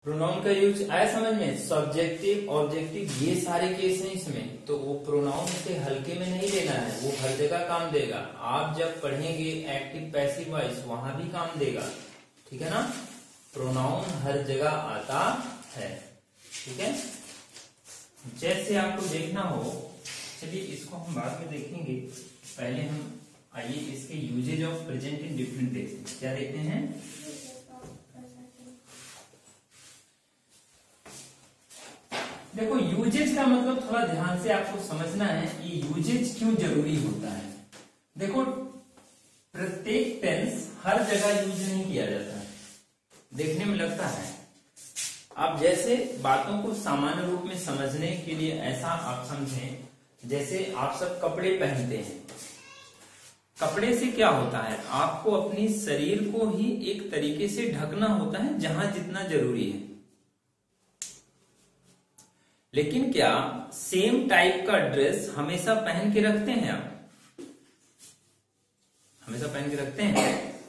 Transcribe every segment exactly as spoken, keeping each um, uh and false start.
Pronoun का use आया समझ में, सब्जेक्टिव ऑब्जेक्टिव ये सारे केस हैं इसमें, तो वो प्रोनाउन से हल्के में नहीं लेना है, वो हर जगह काम देगा। आप जब पढ़ेंगे एक्टिव पैसिव वॉइस वहां भी काम देगा, ठीक है ना। प्रोनाउन हर जगह आता है, ठीक है। जैसे आपको देखना हो, चलिए इसको हम बाद में देखेंगे, पहले हम आइए इसके यूजेज ऑफ प्रेजेंट इंडेफिनिट देखते हैं। क्या देखते हैं, देखो यूजेज का मतलब थोड़ा ध्यान से आपको समझना है, ये यूजेज क्यों जरूरी होता है। देखो प्रत्येक टेंस हर जगह यूज नहीं किया जाता है, देखने में लगता है। आप जैसे बातों को सामान्य रूप में समझने के लिए ऐसा आप समझें, जैसे आप सब कपड़े पहनते हैं, कपड़े से क्या होता है, आपको अपनी शरीर को ही एक तरीके से ढकना होता है जहां जितना जरूरी है। लेकिन क्या सेम टाइप का ड्रेस हमेशा पहन के रखते हैं आप, हमेशा पहन के रखते हैं?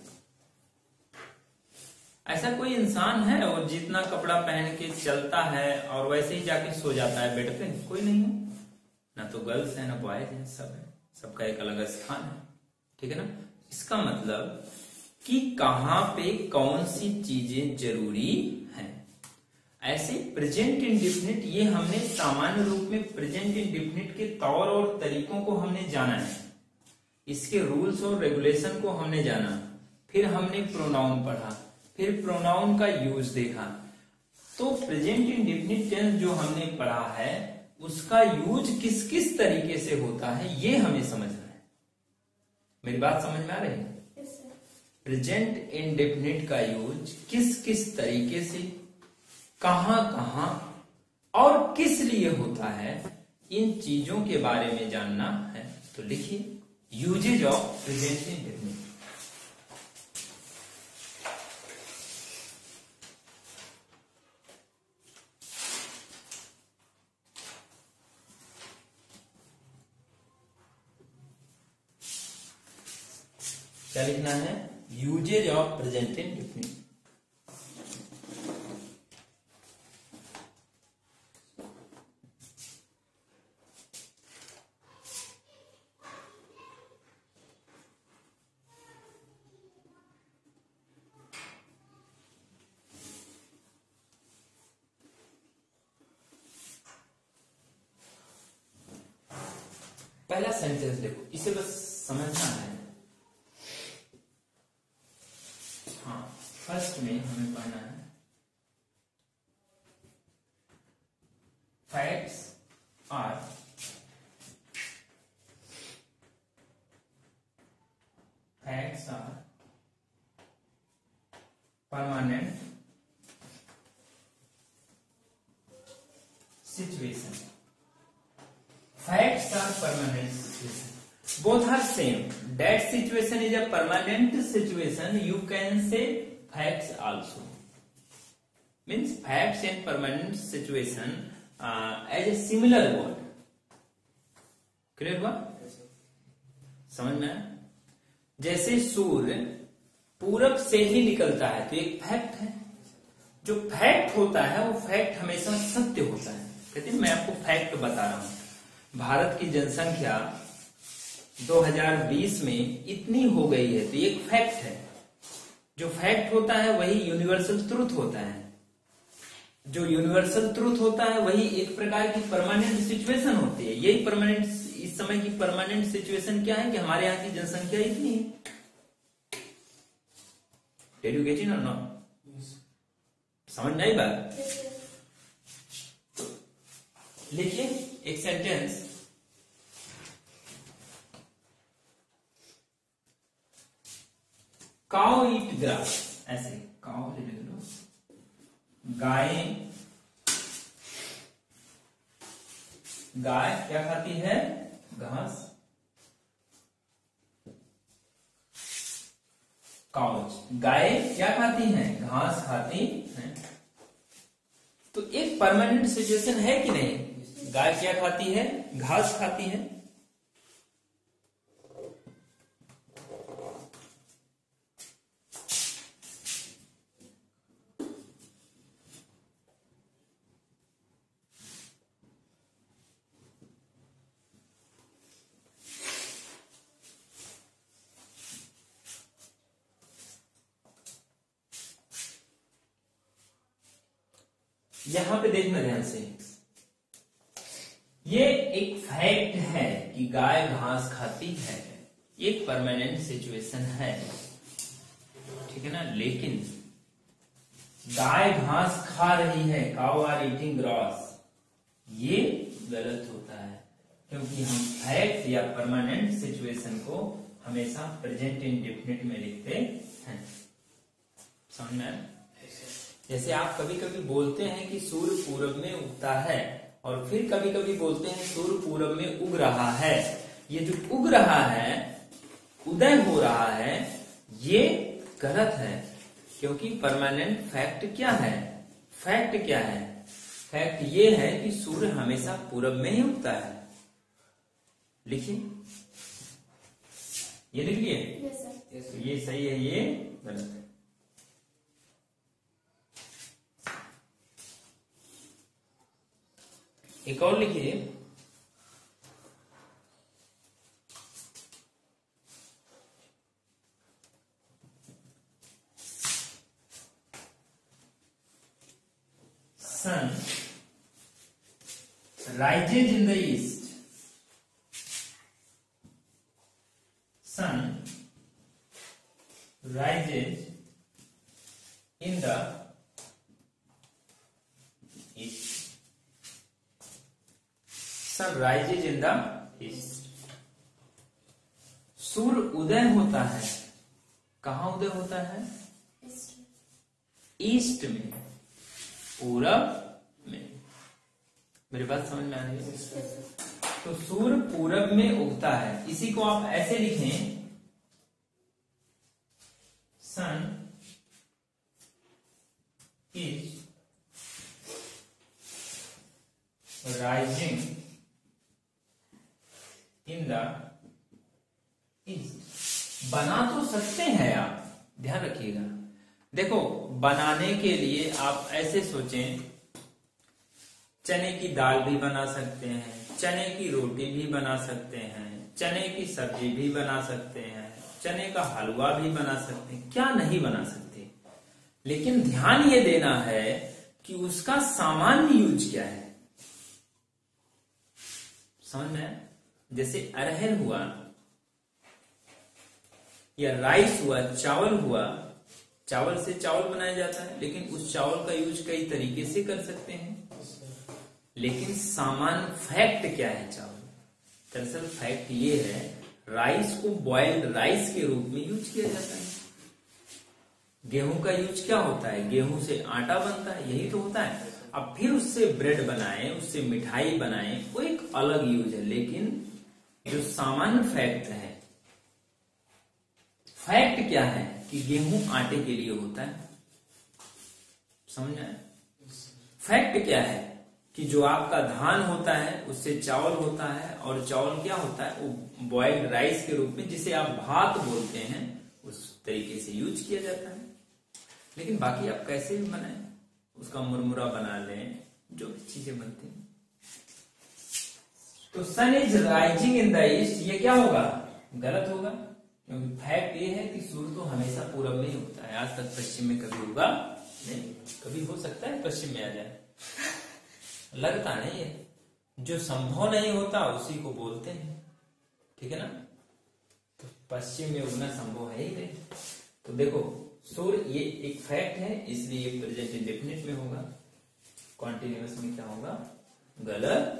ऐसा कोई इंसान है और जितना कपड़ा पहन के चलता है और वैसे ही जाके सो जाता है बेड पे? कोई नहीं है, ना तो गर्ल्स है ना बॉयज है, सब है, सबका एक अलग स्थान है, ठीक है ना। इसका मतलब कि कहां पे कौन सी चीजें जरूरी हैं। ऐसे प्रेजेंट इंडेफिनिट ये हमने सामान्य रूप में प्रेजेंट इंडेफिनिट के तौर और तरीकों को हमने जाना है, इसके रूल्स और रेगुलेशन को हमने जाना, फिर हमने प्रोनाउन पढ़ा, फिर प्रोनाउन का यूज देखा। तो प्रेजेंट इंडेफिनिट टेंस जो हमने पढ़ा है उसका यूज किस किस तरीके से होता है ये हमें समझना है। मेरी बात समझ में आ रही है? प्रेजेंट इंडेफिनिट का यूज किस किस तरीके से, कहां कहां और किस लिए होता है, इन चीजों के बारे में जानना है। तो लिखिए यूजेज ऑफ प्रेजेंट इंडेफिनिट। क्या लिखना है, यूजेज ऑफ प्रेजेंट इंडेफिनिट। पहला सेंटेंस देखो, इसे बस समझना है। हाँ, फर्स्ट में हमें पढ़ना है facts are facts are permanent situation. Facts are permanent situation. Both are same. That situation is a permanent situation. You can say facts also. Means facts and permanent situation uh, as a similar word. Clear हुआ? समझ में आया? जैसे सूर्य पूरब से ही निकलता है तो एक फैक्ट है। जो फैक्ट होता है वो फैक्ट हमेशा सत्य होता है। कहते हैं मैं आपको फैक्ट बता रहा हूं, भारत की जनसंख्या दो हज़ार बीस में इतनी हो गई है तो ये एक फैक्ट है। जो फैक्ट होता है वही यूनिवर्सल ट्रुथ होता है। जो यूनिवर्सल ट्रुथ होता है वही एक प्रकार की परमानेंट सिचुएशन होती है। यही परमानेंट, इस समय की परमानेंट सिचुएशन क्या है कि हमारे यहाँ की जनसंख्या इतनी है। Did you get it or not? समझ में आई बात? लिखिए एक सेंटेंस, काउ ईट ग्रास। ऐसे काउ लिख लो, गाय गाय क्या खाती है, घास। काउच, गाय क्या खाती हैं, घास खाती हैं। तो एक परमानेंट सिचुएशन है कि नहीं, गाय क्या खाती है, घास खाती है। यहां पे देखना ध्यान से, ये एक फैक्ट है कि गाय घास खाती है, एक परमानेंट सिचुएशन है, ठीक है ना। लेकिन गाय घास खा रही है, काउ आर ईटिंग ग्रास, ये गलत होता है, क्योंकि हम फैक्ट या परमानेंट सिचुएशन को हमेशा प्रेजेंट इंडेफिनिट में लिखते हैं। समझ में आया? जैसे आप कभी कभी बोलते हैं कि सूर्य पूरब में उगता है, और फिर कभी कभी बोलते हैं सूर्य पूरब में उग रहा है। ये जो उग रहा है, उदय हो रहा है, ये गलत है, क्योंकि परमानेंट फैक्ट क्या है? फैक्ट क्या है? फैक्ट ये है कि सूर्य हमेशा पूरब में ही उगता है। लिखिए, ये लिख लिए? Yes sir. तो ये सही है, ये गलत है। एक और लिखिए, सन rises in the east. Sun rises in the east. Sun rises in the east. सूर्य उदय होता है, कहाँ उदय होता है? ईस्ट में, पूरब में। मेरी बात समझ में आ रही है? तो सूर्य पूरब में उगता है, इसी को आप ऐसे लिखें, sun is rising in the east. बना तो सकते हैं आप, ध्यान रखिएगा। देखो, बनाने के लिए आप ऐसे सोचें, चने की दाल भी बना सकते हैं, चने की रोटी भी बना सकते हैं, चने की सब्जी भी बना सकते हैं, चने का हलवा भी बना सकते हैं, क्या नहीं बना सकते। लेकिन ध्यान ये देना है कि उसका सामान्य यूज क्या है। समझ में? जैसे अरहर हुआ या राइस हुआ, चावल हुआ, चावल से चावल बनाया जाता है, लेकिन उस चावल का यूज कई तरीके से कर सकते हैं। लेकिन सामान्य फैक्ट क्या है चावल? दरअसल फैक्ट ये है, राइस को बॉइल्ड राइस के रूप में यूज किया जाता है। गेहूं का यूज क्या होता है? गेहूं से आटा बनता है, यही तो होता है। अब फिर उससे ब्रेड बनाए, उससे मिठाई बनाए, वो एक अलग यूज है। लेकिन जो सामान्य फैक्ट है, फैक्ट क्या है कि गेहूं आटे के लिए होता है। समझ आए? फैक्ट क्या है कि जो आपका धान होता है उससे चावल होता है, और चावल क्या होता है? वो बॉइल्ड राइस के रूप में, जिसे आप भात बोलते हैं, उस तरीके से यूज किया जाता है। लेकिन बाकी आप कैसे भी बनाए, उसका मुरमुरा बना लें, जो भी चीजें बनती हैं। तो sun is rising in the east, ये क्या होगा? गलत होगा, क्योंकि फैक्ट ये है कि सूर्य तो हमेशा पूरब में ही होता है। आज तक पश्चिम में कभी होगा नहीं। कभी हो सकता है पश्चिम में आ जाए, लगता नहीं है। जो संभव नहीं होता उसी को बोलते हैं, ठीक है ना। तो पश्चिम में उगना संभव है ही नहीं। तो देखो, सूर्य ये एक फैक्ट है, इसलिए ये प्रेजेंट इंडेफिनिट में होगा। कॉन्टिन्यूअस में क्या होगा? गलत।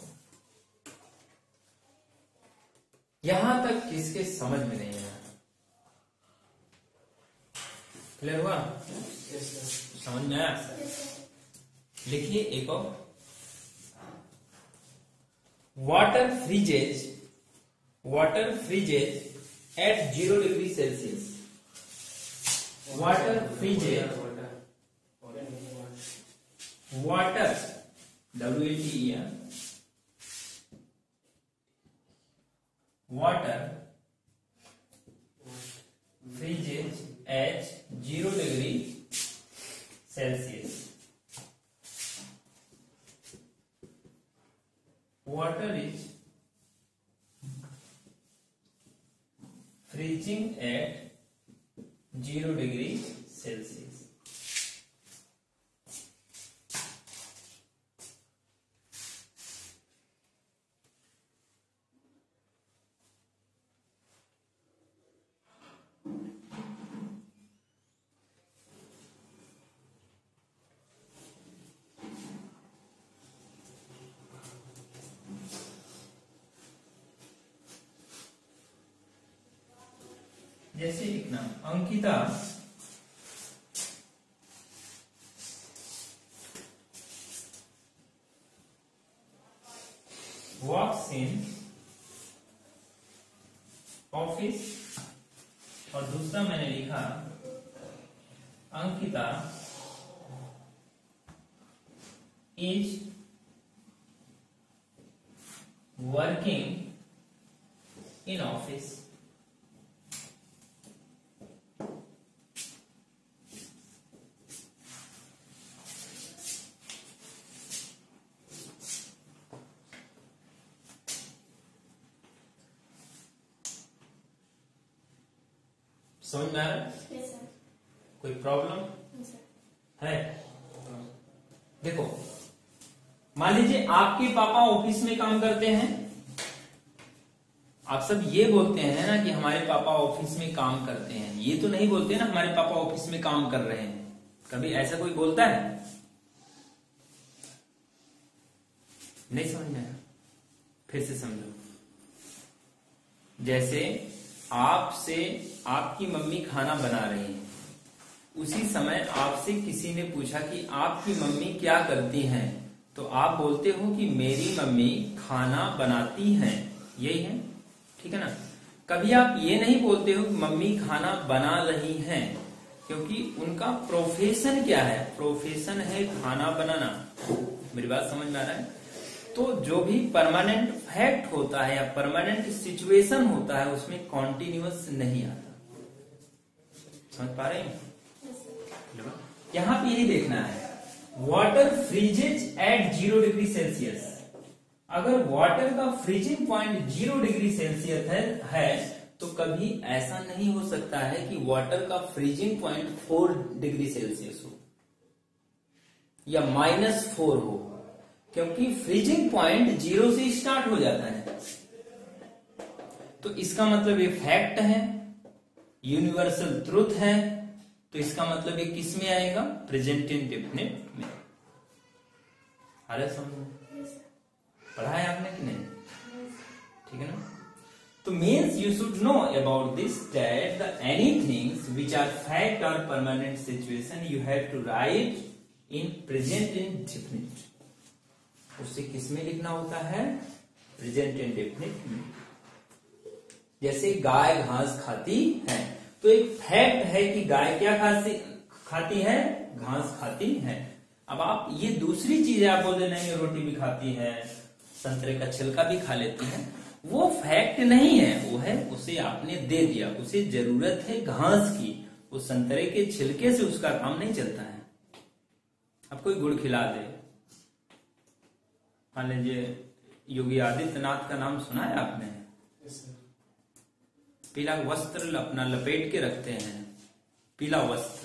यहां तक किसके समझ में नहीं आया? क्लियर हुआ? समझ में आया? लिखिए एक और, water freezes, water freezes at zero degree Celsius. Water freezes, water W A T E R, water freezes at zero degree Celsius. Water is freezing at zero degree Celsius. जैसे एक नाम अंकिता वॉक्स इन ऑफिस, और दूसरा मैंने लिखा Ankita is working in office. समझ में आ रहा है? Yes, sir. कोई प्रॉब्लम Yes, sir. है? देखो, मान लीजिए आपके पापा ऑफिस में काम करते हैं। आप सब ये बोलते हैं ना कि हमारे पापा ऑफिस में काम करते हैं, ये तो नहीं बोलते ना हमारे पापा ऑफिस में काम कर रहे हैं। कभी ऐसा कोई बोलता है? नहीं समझ में आया? फिर से समझो। जैसे आपसे आपकी मम्मी खाना बना रही है, उसी समय आपसे किसी ने पूछा कि आपकी मम्मी क्या करती हैं, तो आप बोलते हो कि मेरी मम्मी खाना बनाती हैं। यही है, ठीक है ना? कभी आप ये नहीं बोलते हो कि मम्मी खाना बना रही हैं, क्योंकि उनका प्रोफेशन क्या है? प्रोफेशन है खाना बनाना। मेरी बात समझ में आ रहा है? तो जो भी परमानेंट फैक्ट होता है या परमानेंट सिचुएशन होता है उसमें कॉन्टिन्यूअस नहीं आता। समझ पा रहे हैं? यहां पे यही देखना है, water freezes at zero degree Celsius. अगर वाटर का freezing point zero degree Celsius है, है तो कभी ऐसा नहीं हो सकता है कि वाटर का freezing point four degree Celsius हो या माइनस फोर हो, क्योंकि फ्रीजिंग पॉइंट जीरो से स्टार्ट हो जाता है। तो इसका मतलब ये फैक्ट है, यूनिवर्सल ट्रुथ है, तो इसका मतलब ये किस में आएगा? प्रेजेंट इंडेफिनिट में। अरे समझो, पढ़ा है आपने कि नहीं? ठीक है ना? तो means you should know about this that the any things which are fact और permanent situation you have to write in present indefinite. उससे किस में लिखना होता है? प्रेजेंट इंडेफिनिट में। जैसे गाय घास खाती है, तो एक फैक्ट है कि गाय क्या खाती खाती है? घास खाती है। अब आप ये दूसरी चीज आप बोल रहे नहीं, रोटी भी खाती है, संतरे का छिलका भी खा लेती है, वो फैक्ट नहीं है, वो है उसे आपने दे दिया, उसे जरूरत है घास की, वो संतरे के छिलके से उसका काम नहीं चलता है। अब कोई गुड़ खिला दे, मान लीजिए योगी आदित्यनाथ का नाम सुना है आपने? yes, पीला वस्त्र अपना लपेट के रखते हैं, पीला वस्त्र।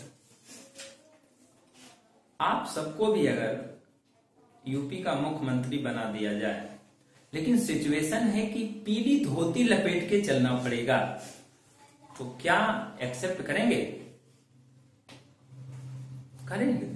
आप सबको भी अगर यूपी का मुख्यमंत्री बना दिया जाए, लेकिन सिचुएशन है कि पीली धोती लपेट के चलना पड़ेगा, तो क्या एक्सेप्ट करेंगे? करेंगे?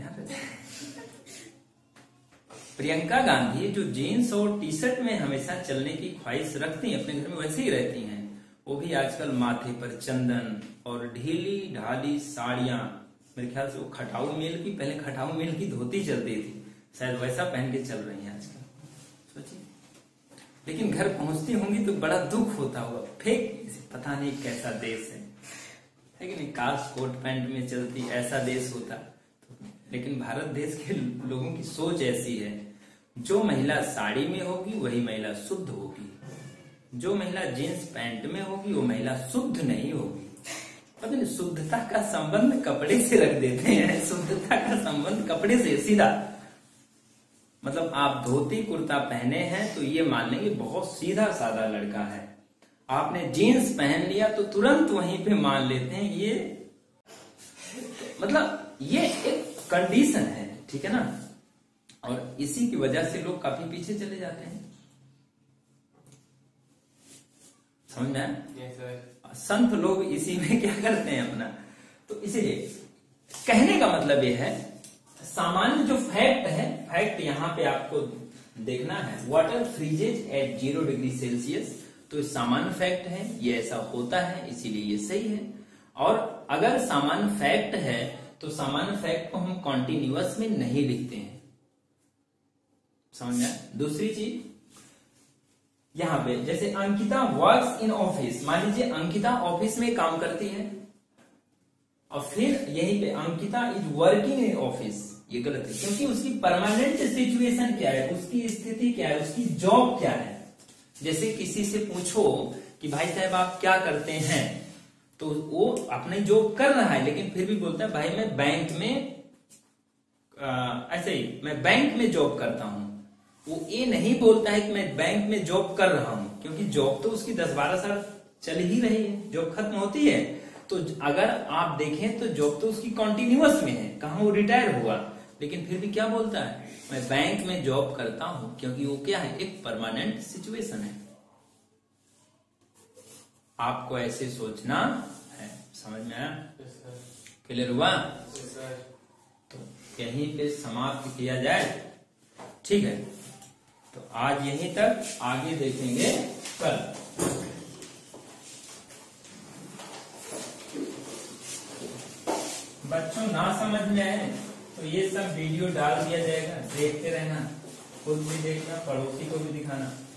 प्रियंका गांधी जो जीन्स और टी शर्ट में हमेशा चलने की ख्वाहिश रखती हैं, अपने घर में वैसे ही रहती हैं, वो भी आजकल माथे पर चंदन और ढीली ढाली साड़ियां, मेरे ख्याल से वो खटाऊ मेल की, पहले खटाऊ मेल की धोती चलती थी, शायद वैसा पहन के चल रही हैं आजकल। सोचिए, लेकिन घर पहुंचती होंगी तो बड़ा दुख होता होगा, फेक पता नहीं कैसा देश है, है कि नहीं? काश कोट पैंट में चलती, ऐसा देश होता। लेकिन भारत देश के लोगों की सोच ऐसी है, जो महिला साड़ी में होगी वही महिला शुद्ध होगी, जो महिला जींस पैंट में होगी वो महिला शुद्ध नहीं होगी। पता नहीं, शुद्धता का संबंध कपड़े से रख देते हैं, शुद्धता का संबंध कपड़े से सीधा। मतलब आप धोती कुर्ता पहने हैं तो ये मान लेंगे बहुत सीधा साधा लड़का है, आपने जीन्स पहन लिया तो तुरंत वहीं पे मान लेते हैं ये, मतलब ये एक कंडीशन है, ठीक है ना? और इसी की वजह से लोग काफी पीछे चले जाते हैं। समझ में आया? संत लोग इसी में क्या करते हैं अपना, तो इसीलिए कहने का मतलब ये है, सामान्य जो फैक्ट है, फैक्ट यहाँ पे आपको देखना है, water freezes at zero degree Celsius, तो सामान्य फैक्ट है, ये ऐसा होता है, इसीलिए ये सही है। और अगर सामान्य फैक्ट है तो सामान्य फैक्ट को हम कॉन्टिन्यूअस में नहीं लिखते हैं, समझ में? दूसरी चीज यहां पे जैसे अंकिता वर्क्स इन ऑफिस, मान लीजिए अंकिता ऑफिस में काम करती है और फिर यहीं पे Ankita is working in office, ये गलत है क्योंकि उसकी परमानेंट सिचुएशन क्या है, उसकी स्थिति क्या है, उसकी जॉब क्या है। जैसे किसी से पूछो कि भाई साहब आप क्या करते हैं, तो वो अपने जॉब कर रहा है लेकिन फिर भी बोलता है भाई मैं बैंक में आ, ऐसे ही मैं बैंक में जॉब करता हूं। वो ये नहीं बोलता है कि मैं बैंक में जॉब कर रहा हूं, क्योंकि जॉब तो उसकी दस बारह साल चल ही रही है, जॉब खत्म होती है तो अगर आप देखें तो जॉब तो उसकी कॉन्टिन्यूअस में है, कहां वो रिटायर हुआ, लेकिन फिर भी क्या बोलता है मैं बैंक में जॉब करता हूं, क्योंकि वो क्या है, एक परमानेंट सिचुएशन है। आपको ऐसे सोचना है, समझ में आया? क्लियर हुआ? तो यहीं पे समाप्त किया जाए, ठीक है? तो आज यहीं तक, आगे देखेंगे कल। बच्चों ना समझ में आए तो ये सब वीडियो डाल दिया जाएगा, देखते रहना, खुद भी देखना, पड़ोसी को भी दिखाना।